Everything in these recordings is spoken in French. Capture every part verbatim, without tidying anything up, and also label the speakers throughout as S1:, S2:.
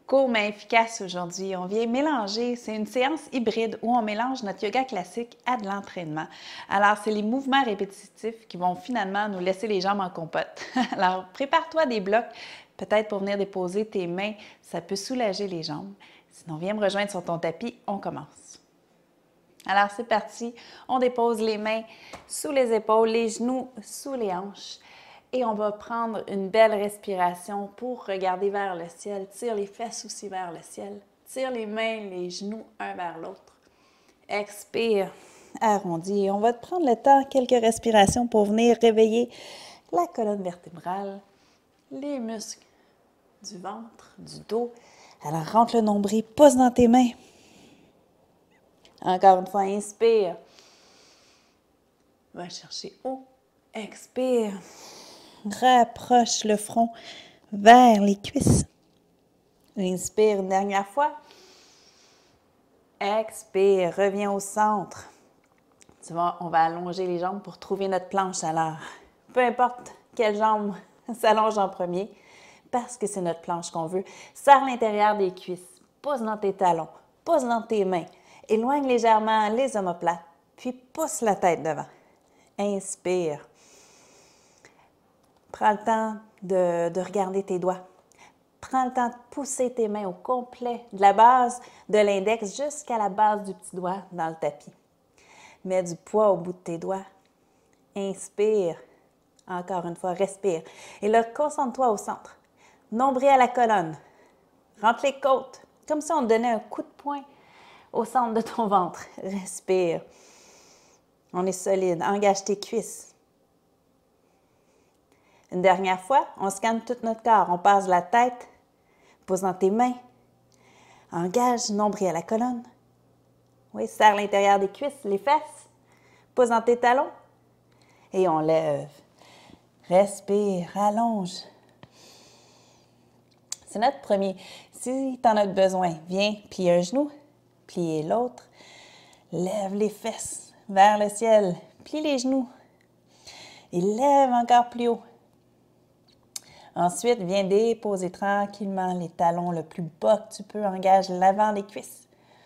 S1: Court mais efficace aujourd'hui. On vient mélanger, c'est une séance hybride où on mélange notre yoga classique à de l'entraînement. Alors, c'est les mouvements répétitifs qui vont finalement nous laisser les jambes en compote. Alors, prépare-toi des blocs, peut-être pour venir déposer tes mains, ça peut soulager les jambes. Sinon, viens me rejoindre sur ton tapis, on commence. Alors, c'est parti. On dépose les mains sous les épaules, les genoux sous les hanches. Et on va prendre une belle respiration pour regarder vers le ciel. Tire les fesses aussi vers le ciel. Tire les mains, les genoux un vers l'autre. Expire, arrondis. Et on va te prendre le temps, quelques respirations pour venir réveiller la colonne vertébrale, les muscles du ventre, du dos. Alors, rentre le nombril, pousse dans tes mains. Encore une fois, inspire. Va chercher haut. Expire. Rapproche le front vers les cuisses. Inspire une dernière fois. Expire, reviens au centre. Tu vois, on va allonger les jambes pour trouver notre planche. Alors, peu importe quelle jambe s'allonge en premier, parce que c'est notre planche qu'on veut. Serre l'intérieur des cuisses, pousse dans tes talons, pousse dans tes mains. Éloigne légèrement les omoplates, puis pousse la tête devant. Inspire. Prends le temps de, de regarder tes doigts. Prends le temps de pousser tes mains au complet, de la base de l'index jusqu'à la base du petit doigt dans le tapis. Mets du poids au bout de tes doigts. Inspire. Encore une fois, respire. Et là, concentre-toi au centre. Nombril à la colonne. Rentre les côtes, comme si on te donnait un coup de poing au centre de ton ventre. Respire. On est solide. Engage tes cuisses. Une dernière fois, on scanne tout notre corps. On passe la tête, pose dans tes mains. Engage, nombril à la colonne. Oui, serre l'intérieur des cuisses, les fesses. Pose dans tes talons. Et on lève. Respire, allonge. C'est notre premier. Si tu en as besoin, viens plier un genou, plier l'autre. Lève les fesses vers le ciel. Plie les genoux. Et lève encore plus haut. Ensuite, viens déposer tranquillement les talons le plus bas que tu peux. Engage l'avant des cuisses.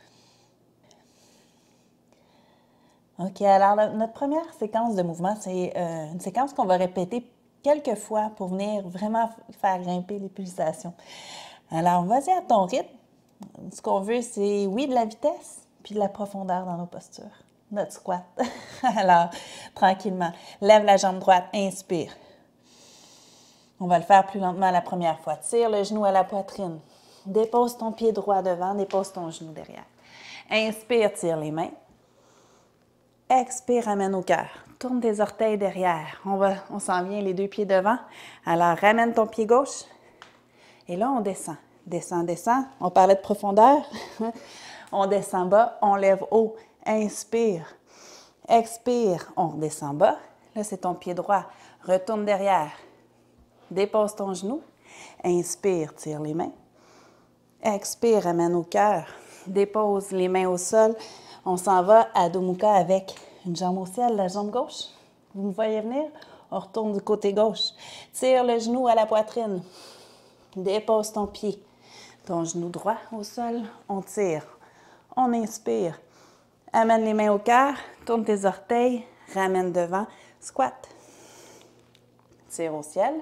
S1: OK, alors notre première séquence de mouvement, c'est euh, une séquence qu'on va répéter quelques fois pour venir vraiment faire grimper les pulsations. Alors, vas-y à ton rythme. Ce qu'on veut, c'est, oui, de la vitesse, puis de la profondeur dans nos postures. Notre squat. Alors, tranquillement, lève la jambe droite, inspire. On va le faire plus lentement la première fois. Tire le genou à la poitrine. Dépose ton pied droit devant, dépose ton genou derrière. Inspire, tire les mains. Expire, ramène au cœur. Tourne tes orteils derrière. On, va, on s'en vient les deux pieds devant. Alors, ramène ton pied gauche. Et là, on descend. Descend, descend. On parlait de profondeur. On descend bas, on lève haut. Inspire. Expire, on redescend bas. Là, c'est ton pied droit. Retourne derrière. Dépose ton genou. Inspire, tire les mains. Expire, ramène au cœur. Dépose les mains au sol. On s'en va à Adho Mukha avec une jambe au ciel, la jambe gauche. Vous me voyez venir? On retourne du côté gauche. Tire le genou à la poitrine. Dépose ton pied. Ton genou droit au sol. On tire. On inspire. Amène les mains au cœur. Tourne tes orteils. Ramène devant. Squat. Tire au ciel.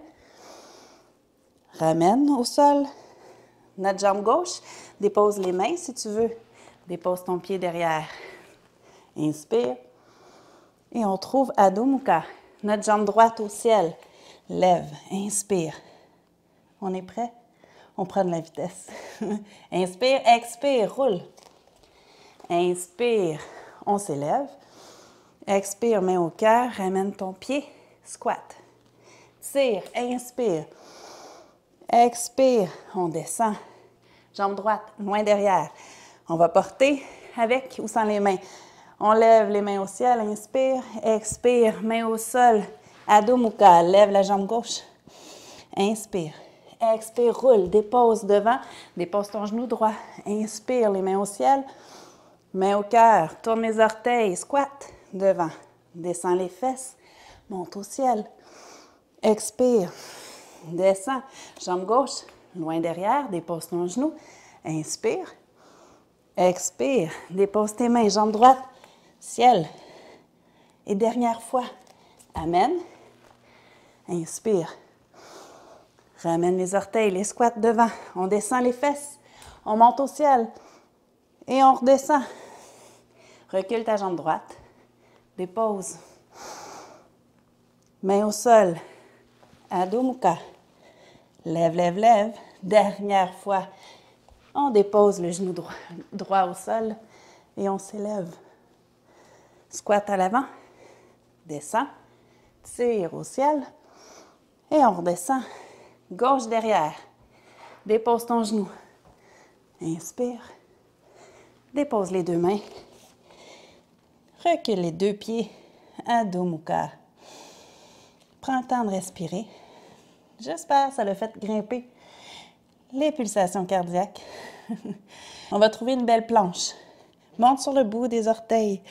S1: Ramène au sol. Notre jambe gauche. Dépose les mains si tu veux. Dépose ton pied derrière. Inspire. Et on trouve Adho Mukha. Notre jambe droite au ciel. Lève. Inspire. On est prêt? On prend de la vitesse. Inspire, expire, roule. Inspire. On s'élève. Expire, main au cœur. Ramène ton pied. Squat. Tire. Inspire. Expire. On descend. Jambe droite, loin derrière. On va porter avec ou sans les mains. On lève les mains au ciel, inspire, expire, main au sol. Adho Mukha, lève la jambe gauche. Inspire, expire, roule, dépose devant, dépose ton genou droit. Inspire, les mains au ciel, main au cœur, tourne les orteils, squat, devant. Descends les fesses, monte au ciel. Expire, descends, jambe gauche, loin derrière, dépose ton genou. Inspire. Expire. Dépose tes mains, jambe droite, ciel. Et dernière fois. Amène. Inspire. Ramène les orteils, les squats devant. On descend les fesses. On monte au ciel. Et on redescend. Recule ta jambe droite. Dépose. Main au sol. Adho Mukha. Lève, lève, lève. Dernière fois. On dépose le genou droit, droit au sol et on s'élève. Squat à l'avant. Descend. Tire au ciel. Et on redescend. Gauche derrière. Dépose ton genou. Inspire. Dépose les deux mains. Recule les deux pieds. Adho Mukha. Prends le temps de respirer. J'espère que ça l'a fait grimper les pulsations cardiaques. On va trouver une belle planche. Monte sur le bout des orteils.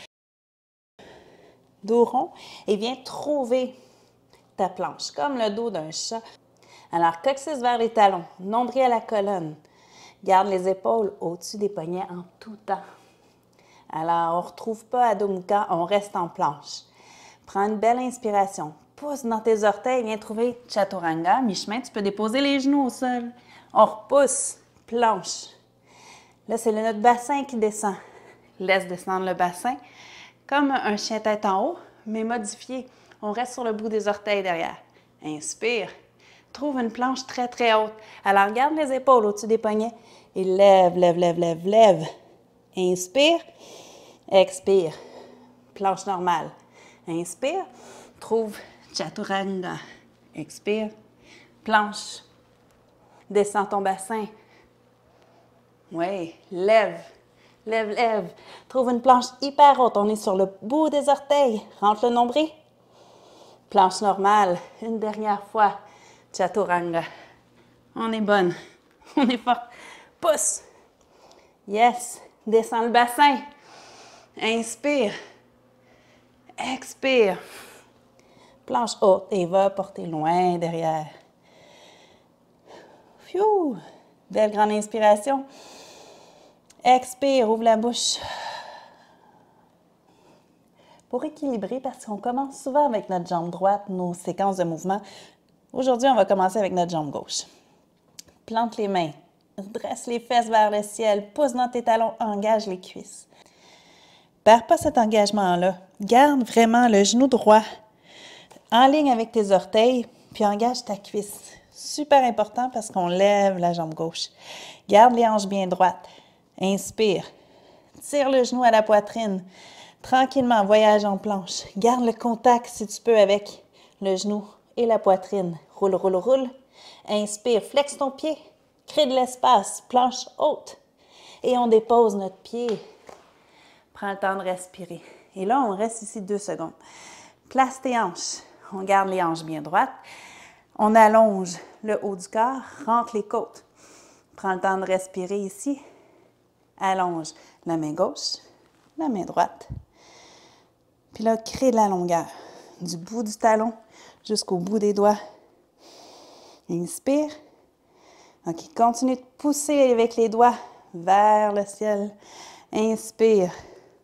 S1: Dos rond et viens trouver ta planche, comme le dos d'un chat. Alors, coccyx vers les talons, nombril à la colonne. Garde les épaules au-dessus des poignets en tout temps. Alors, on ne retrouve pas Adho Mukha, on reste en planche. Prends une belle inspiration. Pousse dans tes orteils, viens trouver Chaturanga. Mi-chemin, tu peux déposer les genoux au sol. On repousse, planche. Là, c'est notre bassin qui descend. Laisse descendre le bassin comme un chien tête en haut, mais modifié. On reste sur le bout des orteils derrière. Inspire. Trouve une planche très, très haute. Alors, garde les épaules au-dessus des poignets et lève, lève, lève, lève, lève. Inspire. Expire. Planche normale. Inspire. Trouve Chaturanga. Expire. Planche. Descends ton bassin. Oui. Lève. Lève, lève. Trouve une planche hyper haute. On est sur le bout des orteils. Rentre le nombril. Planche normale. Une dernière fois. Chaturanga. On est bonne. On est fort. Pousse. Yes. Descends le bassin. Inspire. Expire. Planche haute et va porter loin derrière. Phew. Belle grande inspiration. Expire, ouvre la bouche. Pour équilibrer, parce qu'on commence souvent avec notre jambe droite, nos séquences de mouvement, aujourd'hui, on va commencer avec notre jambe gauche. Plante les mains, dresse les fesses vers le ciel, pousse dans tes talons, engage les cuisses. Perds pas cet engagement-là. Garde vraiment le genou droit en ligne avec tes orteils, puis engage ta cuisse. Super important parce qu'on lève la jambe gauche. Garde les hanches bien droites. Inspire. Tire le genou à la poitrine. Tranquillement, voyage en planche. Garde le contact, si tu peux, avec le genou et la poitrine. Roule, roule, roule. Inspire, flexe ton pied. Crée de l'espace, planche haute. Et on dépose notre pied. Prends le temps de respirer. Et là, on reste ici deux secondes. Place tes hanches. On garde les hanches bien droites. On allonge le haut du corps, rentre les côtes. Prends le temps de respirer ici. Allonge la main gauche, la main droite. Puis là, crée de la longueur. Du bout du talon jusqu'au bout des doigts. Inspire. OK, continue de pousser avec les doigts vers le ciel. Inspire.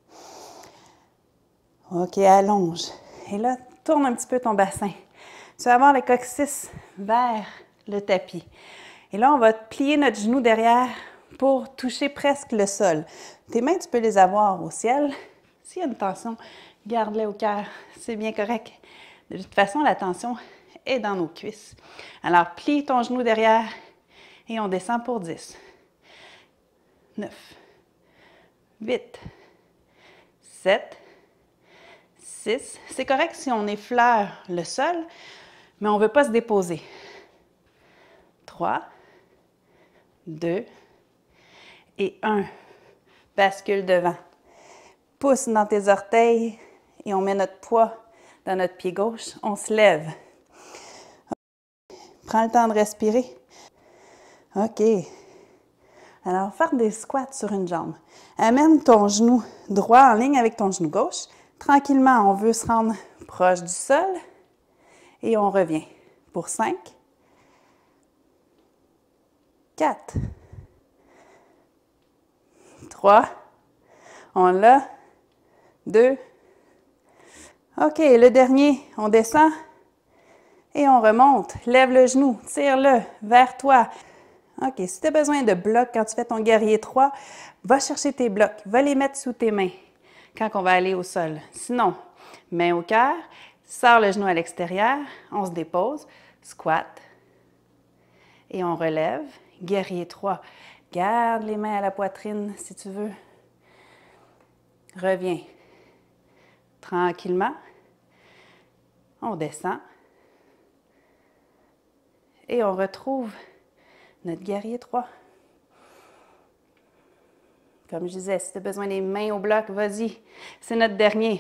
S1: OK, allonge. Et là, tourne un petit peu ton bassin. Tu vas avoir le coccyx vers le tapis. Et là, on va plier notre genou derrière pour toucher presque le sol. Tes mains, tu peux les avoir au ciel. S'il y a une tension, garde-les au cœur. C'est bien correct. De toute façon, la tension est dans nos cuisses. Alors, plie ton genou derrière et on descend pour dix. neuf. huit. sept. six. C'est correct si on effleure le sol, mais on ne veut pas se déposer. trois. deux. Et un. Bascule devant. Pousse dans tes orteils et on met notre poids dans notre pied gauche. On se lève. Prends le temps de respirer. OK. Alors, faire des squats sur une jambe. Amène ton genou droit en ligne avec ton genou gauche. Tranquillement, on veut se rendre proche du sol et on revient. Pour cinq. quatre, trois, on l'a, deux, ok, le dernier, on descend et on remonte, lève le genou, tire-le vers toi. Ok, si tu as besoin de blocs quand tu fais ton guerrier trois, va chercher tes blocs, va les mettre sous tes mains quand on va aller au sol. Sinon, main au cœur, sors le genou à l'extérieur, on se dépose, squat et on relève, guerrier trois. Garde les mains à la poitrine si tu veux. Reviens tranquillement, on descend et on retrouve notre guerrier trois. Comme je disais, si tu as besoin des mains au bloc, vas-y. C'est notre dernier.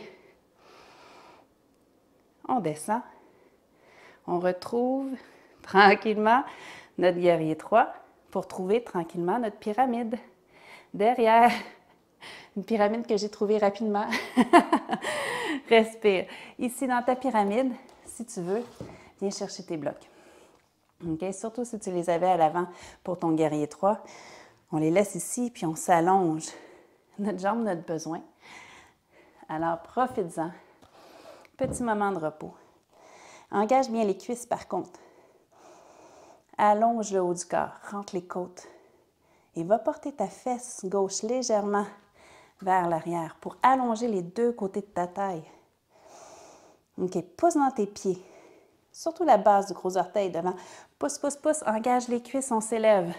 S1: On descend. On retrouve tranquillement notre guerrier trois pour trouver tranquillement notre pyramide. Derrière, une pyramide que j'ai trouvée rapidement. Respire. Ici, dans ta pyramide, si tu veux, viens chercher tes blocs. Okay? Surtout si tu les avais à l'avant pour ton guerrier trois. On les laisse ici, puis on s'allonge. Notre jambe n'a de besoin. Alors, profites-en. Petit moment de repos. Engage bien les cuisses, par contre. Allonge le haut du corps. Rentre les côtes. Et va porter ta fesse gauche légèrement vers l'arrière pour allonger les deux côtés de ta taille. OK, pousse dans tes pieds. Surtout la base du gros orteil devant. Pousse, pousse, pousse. Engage les cuisses, on s'élève.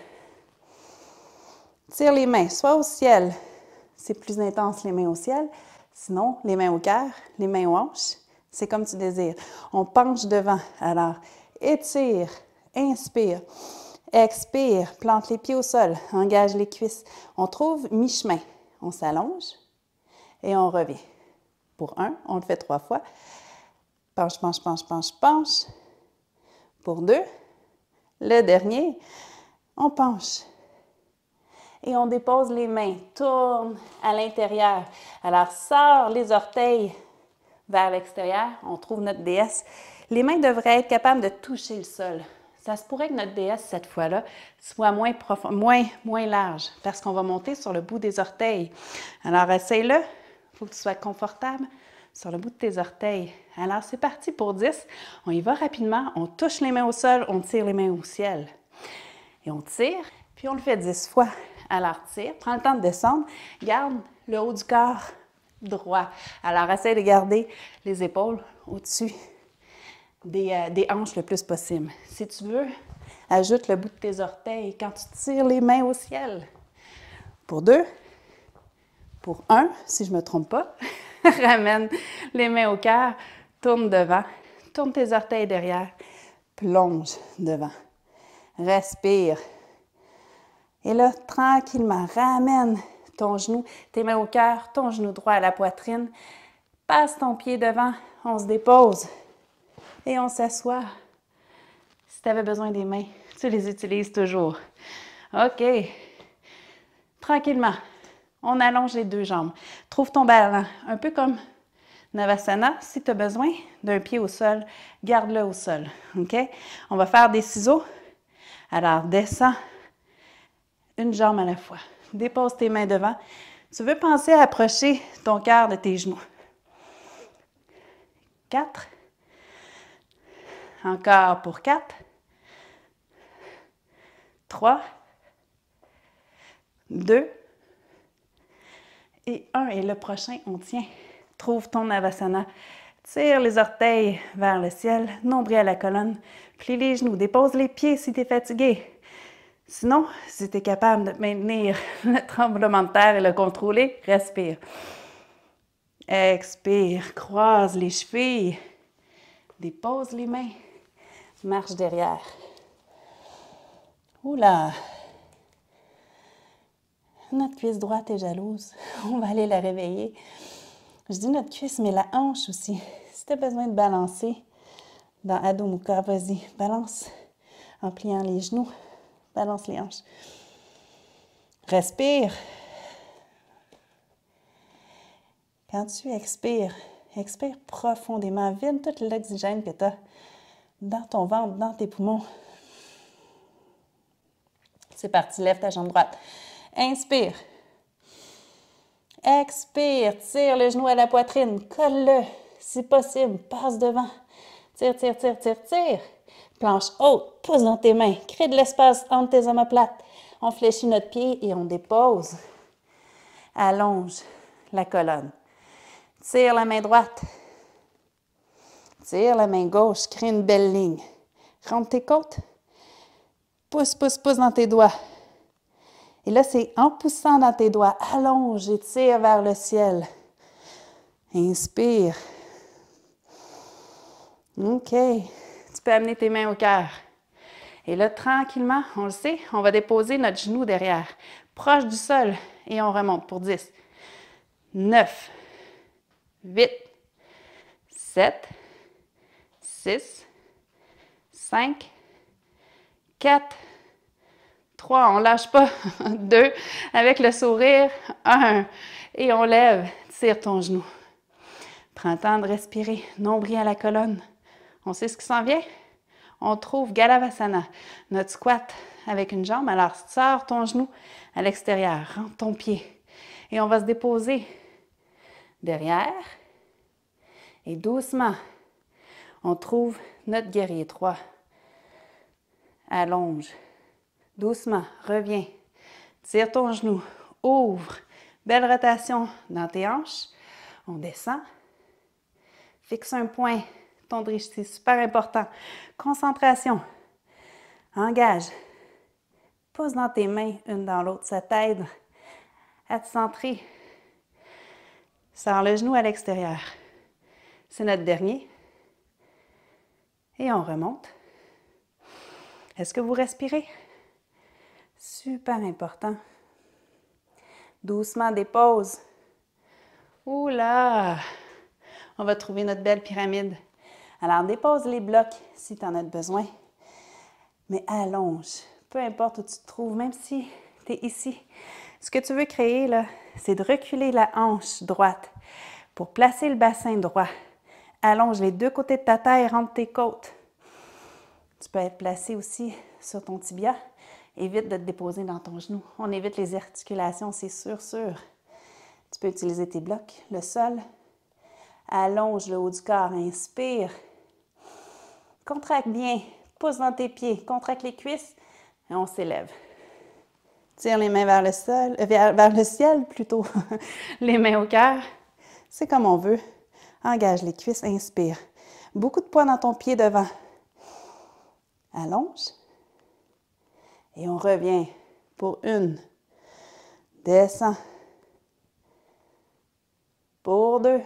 S1: Tire les mains, soit au ciel. C'est plus intense les mains au ciel. Sinon, les mains au cœur, les mains aux hanches. C'est comme tu désires. On penche devant. Alors, étire, inspire, expire, plante les pieds au sol, engage les cuisses. On trouve mi-chemin. On s'allonge et on revient. Pour un, on le fait trois fois. Penche, penche, penche, penche, penche. Pour deux, le dernier, on penche. Et on dépose les mains, tourne à l'intérieur. Alors, sors les orteils vers l'extérieur, on trouve notre déesse. Les mains devraient être capables de toucher le sol. Ça se pourrait que notre déesse, cette fois-là, soit moins, profond, moins, moins large, parce qu'on va monter sur le bout des orteils. Alors, essaye-le. Il faut que tu sois confortable sur le bout de tes orteils. Alors, c'est parti pour dix. On y va rapidement. On touche les mains au sol, on tire les mains au ciel. Et on tire, puis on le fait dix fois. Alors, tire, prends le temps de descendre. Garde le haut du corps droit. Alors, essaye de garder les épaules au-dessus des, euh, des hanches le plus possible. Si tu veux, ajoute le bout de tes orteils quand tu tires les mains au ciel. Pour deux. Pour un, si je ne me trompe pas. Ramène les mains au cœur. Tourne devant. Tourne tes orteils derrière. Plonge devant. Respire. Et là, tranquillement, ramène ton genou, tes mains au cœur, ton genou droit à la poitrine. Passe ton pied devant, on se dépose et on s'assoit. Si tu avais besoin des mains, tu les utilises toujours. OK. Tranquillement, on allonge les deux jambes. Trouve ton ballon, un peu comme Navasana. Si tu as besoin d'un pied au sol, garde-le au sol. OK? On va faire des ciseaux. Alors, descends. Une jambe à la fois. Dépose tes mains devant. Tu veux penser à approcher ton cœur de tes genoux. Quatre. Encore pour quatre. Trois. Deux. Et un. Et le prochain, on tient. Trouve ton Navasana. Tire les orteils vers le ciel. Nombril à la colonne. Plie les genoux. Dépose les pieds si tu es fatigué. Sinon, si tu es capable de maintenir le tremblement de terre et le contrôler, respire. Expire, croise les chevilles, dépose les mains, marche derrière. Oula! Notre cuisse droite est jalouse. On va aller la réveiller. Je dis notre cuisse, mais la hanche aussi. Si tu as besoin de balancer dans Adho Mukha, vas-y, balance en pliant les genoux. Balance les hanches. Respire. Quand tu expires, expire profondément. Vide tout l'oxygène que tu as dans ton ventre, dans tes poumons. C'est parti, lève ta jambe droite. Inspire. Expire, tire le genou à la poitrine, colle-le. Si possible, passe devant. Tire, tire, tire, tire, tire. Planche haute, pousse dans tes mains. Crée de l'espace entre tes omoplates. On fléchit notre pied et on dépose. Allonge la colonne. Tire la main droite. Tire la main gauche. Crée une belle ligne. Rentre tes côtes. Pousse, pousse, pousse dans tes doigts. Et là, c'est en poussant dans tes doigts. Allonge et tire vers le ciel. Inspire. OK. Tu peux amener tes mains au cœur. Et là, tranquillement, on le sait, on va déposer notre genou derrière, proche du sol, et on remonte pour dix, neuf, huit, sept, six, cinq, quatre, trois, on ne lâche pas, deux, avec le sourire, un, et on lève, tire ton genou. Prends le temps de respirer, nombril à la colonne. On sait ce qui s'en vient? On trouve Galavasana, notre squat avec une jambe. Alors, sors ton genou à l'extérieur, rentre ton pied. Et on va se déposer derrière. Et doucement, on trouve notre guerrier trois. Allonge. Doucement, reviens. Tire ton genou, ouvre. Belle rotation dans tes hanches. On descend. Fixe un point. Ton drishti, c'est super important. Concentration. Engage. Pousse dans tes mains, une dans l'autre. Ça t'aide à te centrer. Sors le genou à l'extérieur. C'est notre dernier. Et on remonte. Est-ce que vous respirez? Super important. Doucement, dépose. Ouh là! On va trouver notre belle pyramide. Alors, dépose les blocs si tu en as besoin, mais allonge. Peu importe où tu te trouves, même si tu es ici. Ce que tu veux créer, là, c'est de reculer la hanche droite pour placer le bassin droit. Allonge les deux côtés de ta taille, rentre tes côtes. Tu peux être placé aussi sur ton tibia. Évite de te déposer dans ton genou. On évite les articulations, c'est sûr, sûr. Tu peux utiliser tes blocs, le sol. Allonge le haut du corps, inspire. Contracte bien, pousse dans tes pieds, contracte les cuisses et on s'élève. Tire les mains vers le sol, euh, vers, vers le ciel plutôt, les mains au cœur. C'est comme on veut. Engage les cuisses, inspire. Beaucoup de poids dans ton pied devant. Allonge. Et on revient pour une. Descends. Pour deux.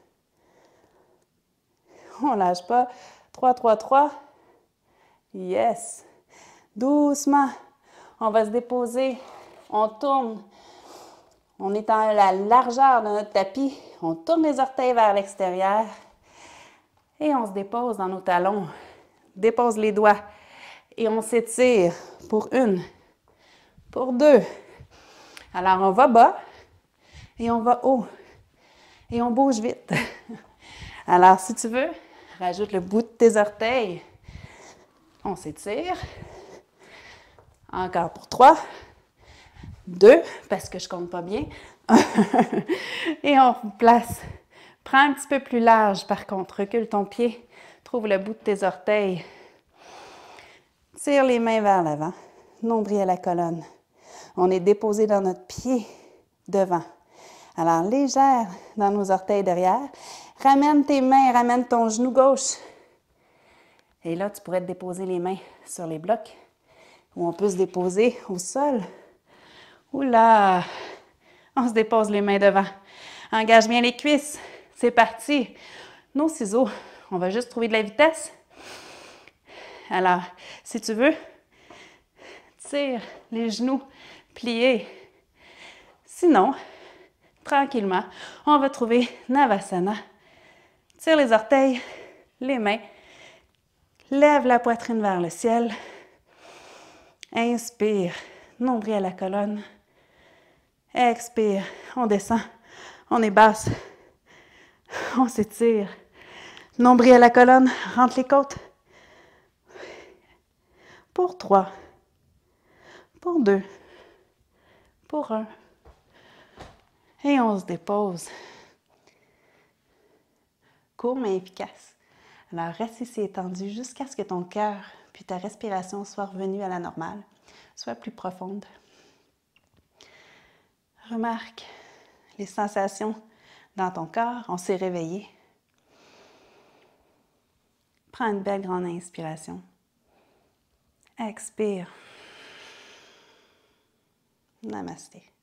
S1: On ne lâche pas. trois, trois, trois. Yes. Doucement. On va se déposer. On tourne. On est dans la largeur de notre tapis. On tourne les orteils vers l'extérieur. Et on se dépose dans nos talons. Dépose les doigts. Et on s'étire pour une. Pour deux. Alors, on va bas. Et on va haut. Et on bouge vite. Alors, si tu veux, rajoute le bout de tes orteils. On s'étire. Encore pour trois. Deux, parce que je ne compte pas bien. Et on place. Prends un petit peu plus large, par contre. Recule ton pied. Trouve le bout de tes orteils. Tire les mains vers l'avant. Nombril à la colonne. On est déposé dans notre pied devant. Alors, légère dans nos orteils derrière. Ramène tes mains, ramène ton genou gauche. Et là, tu pourrais te déposer les mains sur les blocs. Ou on peut se déposer au sol. Oula! On se dépose les mains devant. Engage bien les cuisses. C'est parti. Nos ciseaux, on va juste trouver de la vitesse. Alors, si tu veux, tire les genoux pliés. Sinon, tranquillement, on va trouver Navasana. Tire les orteils, les mains. Lève la poitrine vers le ciel. Inspire, nombril à la colonne. Expire, on descend, on est basse. On s'étire. Nombril à la colonne, rentre les côtes. Pour trois. pour deux, pour un. Et on se dépose. Court mais efficace. Alors, reste ici étendu jusqu'à ce que ton cœur puis ta respiration soit revenue à la normale, soit plus profonde. Remarque les sensations dans ton corps. On s'est réveillé. Prends une belle grande inspiration. Expire. Namasté.